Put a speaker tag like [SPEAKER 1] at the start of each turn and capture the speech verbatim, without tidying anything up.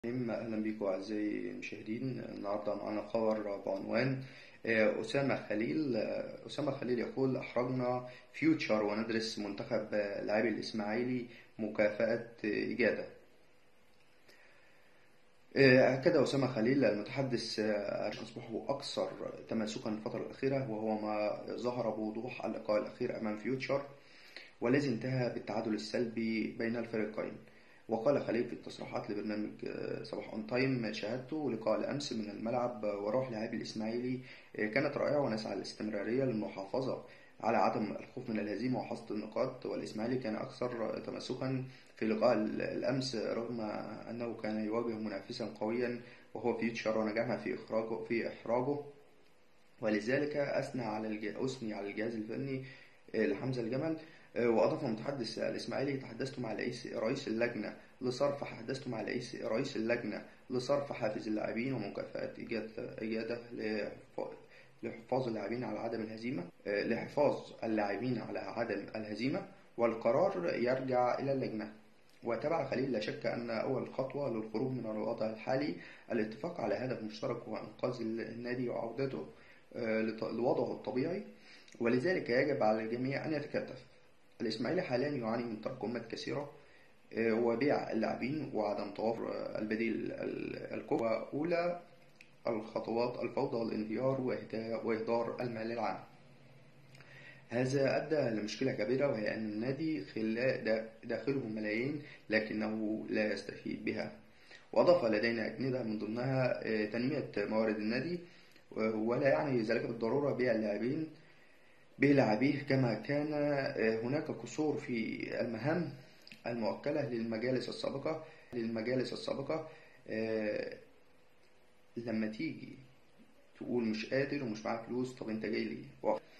[SPEAKER 1] أهلا بيكم أعزائي المشاهدين. النهاردة معنا خبر بعنوان آه، أسامة خليل. آه، أسامة خليل يقول: أحرجنا فيوتشر وندرس منتخب آه، لاعبي الإسماعيلي مكافأة آه، إجادة. آه، أكد أسامة خليل المتحدث آه، عن أصبحوا أكثر تماسكا الفترة الأخيرة، وهو ما ظهر بوضوح اللقاء الأخير أمام فيوتشر والذي انتهى بالتعادل السلبي بين الفريقين. وقال خليل في التصريحات لبرنامج آه، صباح اون تايم: شاهدت لقاء الأمس من الملعب، آه، وروح لاعبي الإسماعيلي آه، كانت رائعة، ونسعى للاستمرارية للمحافظة على عدم الخوف من الهزيمة وحصد النقاط. والإسماعيلي كان أكثر تماسكا في لقاء الأمس رغم أنه كان يواجه منافسا قويا وهو فيوتشر، ونجحنا في إخراجه في إحراجه. ولذلك أثنى على الج... أثني على الجهاز الفني آه، لحمزة الجمل. آه، وأضاف المتحدث الإسماعيلي: تحدثت مع رئيس رئيس اللجنة لصرف تحدثت مع رئيس رئيس اللجنة لصرف حافز اللاعبين ومكافأة إجادة إجادة لحف- لحفاظ اللاعبين على عدم الهزيمة آه، لحفاظ اللاعبين على عدم الهزيمة، والقرار يرجع إلى اللجنة. وتبع خليل: لا شك أن أول خطوة للخروج من الوضع الحالي الاتفاق على هدف مشترك هو إنقاذ النادي وعودته آه، لط- لوضعه الطبيعي، ولذلك يجب على الجميع أن يتكاتف. الإسماعيلي حاليا يعاني من تراكمات كثيرة، آه، وبيع اللاعبين وعدم توافر آه، البديل ال- الكفء، وأولى الخطوات الفوضى والانهيار وإهدا- وإهدار المال العام. هذا أدى لمشكلة كبيرة، وهي أن النادي خلا- دا- داخله ملايين لكنه لا يستفيد بها. وأضاف: لدينا أجندة من ضمنها آه، تنمية موارد النادي، آه، ولا يعني ذلك بالضرورة بيع اللاعبين بلاعبيه، كما كان آه، هناك قصور في المهام الموكلة للمجالس السابقة للمجالس السابقة آه، لما تيجي تقول مش قادر ومش معاك فلوس، طب انت جاي ليه؟